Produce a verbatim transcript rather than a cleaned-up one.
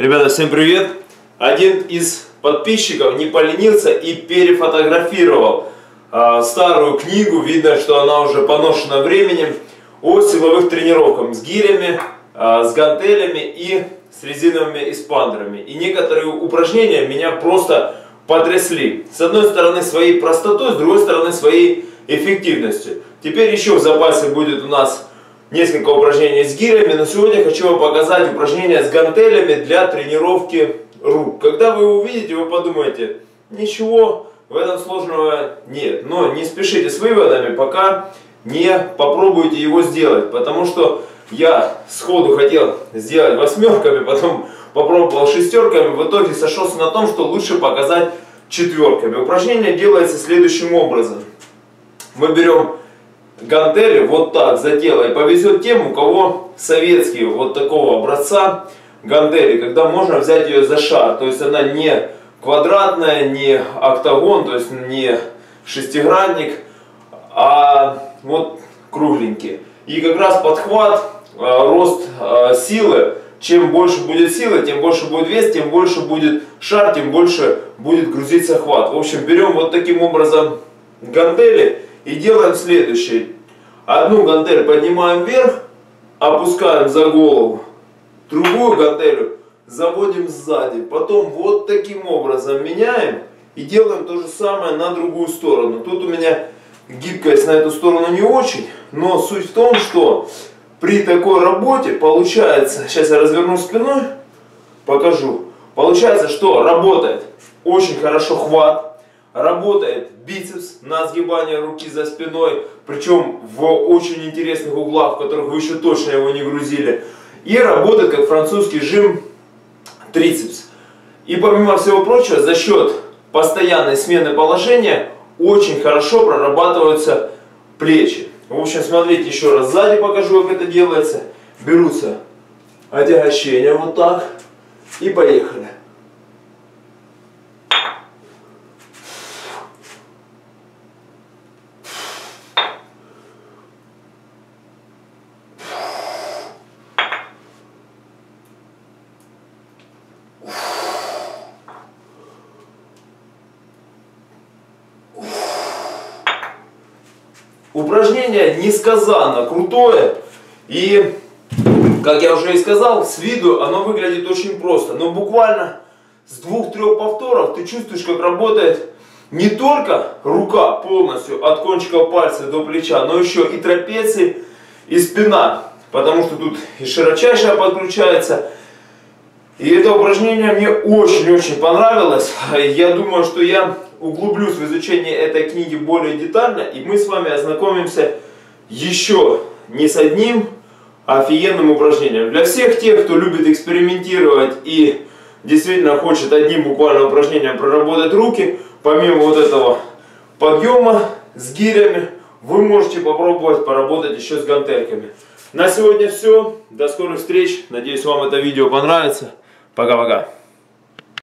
Ребята, всем привет! Один из подписчиков не поленился и перефотографировал э, старую книгу, видно, что она уже поношена временем, о силовых тренировках с гирями, э, с гантелями и с резиновыми эспандерами. И некоторые упражнения меня просто потрясли. С одной стороны своей простотой, с другой стороны своей эффективностью. Теперь еще в запасе будет у нас несколько упражнений с гирями, но сегодня хочу вам показать упражнения с гантелями для тренировки рук. Когда вы увидите, вы подумаете, ничего в этом сложного нет. Но не спешите с выводами, пока не попробуйте его сделать. Потому что я сходу хотел сделать восьмерками, потом попробовал шестерками. В итоге сошелся на том, что лучше показать четверками. Упражнение делается следующим образом. Мы берем гантели вот так за тело, и повезет тем, у кого советские вот такого образца гантели, когда можно взять ее за шар, то есть она не квадратная, не октагон, то есть не шестигранник, а вот кругленький. И как раз подхват, рост силы, чем больше будет силы, тем больше будет вес, тем больше будет шар, тем больше будет грузиться хват. В общем, берем вот таким образом гантели и делаем следующее. Одну гантель поднимаем вверх, опускаем за голову, другую гантель заводим сзади, потом вот таким образом меняем и делаем то же самое на другую сторону. Тут у меня гибкость на эту сторону не очень, но суть в том, что при такой работе получается, сейчас я разверну спиной, покажу, получается, что работает очень хорошо хват, работает бицепс на сгибание руки за спиной, причем в очень интересных углах, в которых вы еще точно его не грузили. И работает как французский жим трицепс. И помимо всего прочего, за счет постоянной смены положения очень хорошо прорабатываются плечи. В общем, смотрите, еще раз сзади покажу, как это делается. Берутся отягощения вот так и поехали. Упражнение несказанно крутое, и, как я уже и сказал, с виду оно выглядит очень просто, но буквально с двух-трех повторов ты чувствуешь, как работает не только рука полностью от кончика пальца до плеча, но еще и трапеции, и спина, потому что тут и широчайшая подключается. И это упражнение мне очень-очень понравилось. Я думаю, что я углублюсь в изучение этой книги более детально, и мы с вами ознакомимся еще не с одним офигенным упражнением. Для всех тех, кто любит экспериментировать и действительно хочет одним буквально упражнением проработать руки, помимо вот этого подъема с гирями, вы можете попробовать поработать еще с гантельками. На сегодня все. До скорых встреч. Надеюсь, вам это видео понравится. Пока-пока.